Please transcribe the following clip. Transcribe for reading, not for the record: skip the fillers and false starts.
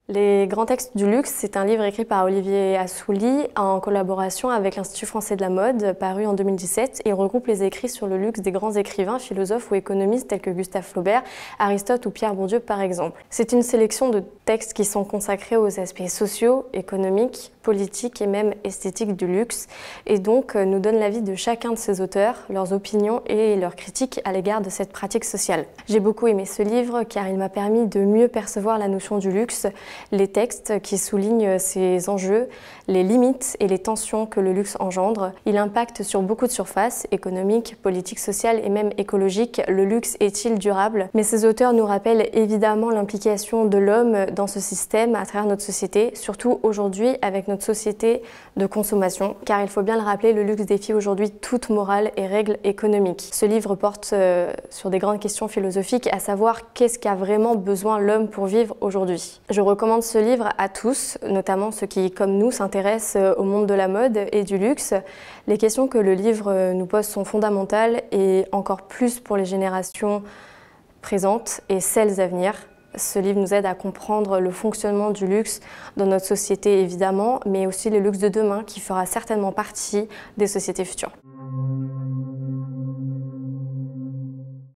Les grands textes du luxe, c'est un livre écrit par Olivier Assouline en collaboration avec l'Institut français de la mode, paru en 2017. Il regroupe les écrits sur le luxe des grands écrivains, philosophes ou économistes tels que Gustave Flaubert, Aristote ou Pierre Bourdieu par exemple. C'est une sélection de textes qui sont consacrés aux aspects sociaux, économiques, politiques et même esthétiques du luxe, et donc nous donnent l'avis de chacun de ces auteurs, leurs opinions et leurs critiques à l'égard de cette pratique sociale. J'ai beaucoup aimé ce livre car il m'a permis de mieux percevoir la notion du luxe, les textes qui soulignent ses enjeux, les limites et les tensions que le luxe engendre. Il impacte sur beaucoup de surfaces, économiques, politiques, sociales et même écologiques. Le luxe est-il durable? Mais ces auteurs nous rappellent évidemment l'implication de l'homme dans ce système à travers notre société, surtout aujourd'hui avec notre société de consommation. Car il faut bien le rappeler, le luxe défie aujourd'hui toute morale et règles économiques. Ce livre porte sur des grandes questions philosophiques, à savoir qu'est-ce qu'a vraiment besoin l'homme pour vivre aujourd'hui. Je recommande ce livre à tous, notamment ceux qui, comme nous, s'intéressent au monde de la mode et du luxe. Les questions que le livre nous pose sont fondamentales et encore plus pour les générations présentes et celles à venir. Ce livre nous aide à comprendre le fonctionnement du luxe dans notre société évidemment, mais aussi le luxe de demain qui fera certainement partie des sociétés futures.